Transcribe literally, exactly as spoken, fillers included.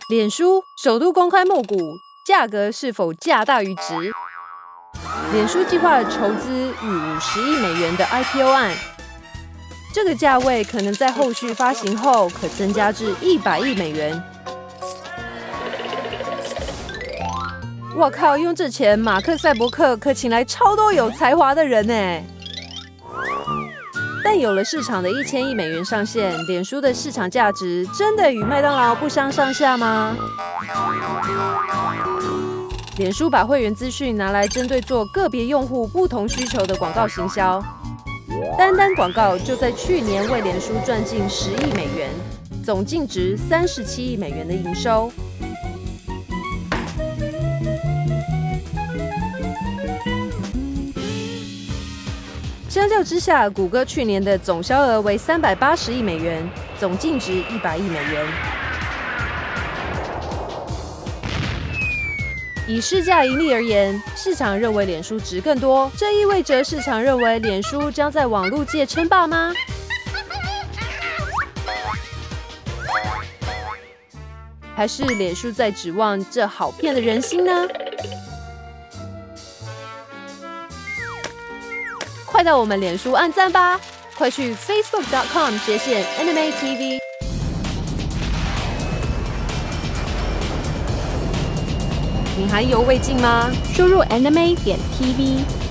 脸书首度公开募股，价格是否价大于值？脸书计划筹资逾五十亿美元的 I P O 案，这个价位可能在后续发行后可增加至一百亿美元。我靠，用这钱，马克·赛博克可请来超多有才华的人呢。但有了市场的一千亿美元上限，脸书的市场价值真的与麦当劳不相上下吗？脸书把会员资讯拿来针对做个别用户不同需求的广告行销，单单广告就在去年为脸书赚进十亿美元，总净值三十七亿美元的营收。相较之下，谷歌去年的总销额为三百八十亿美元，总净值一百亿美元。以市价盈利而言，市场认为脸书值更多，这意味着市场认为脸书将在网络界称霸吗？还是脸书在指望这好骗的人心呢？快到我们脸书按赞吧！快去 facebook dot com 斜线 Anime T V。你还意犹未尽吗？ 输入 anime 点 T V。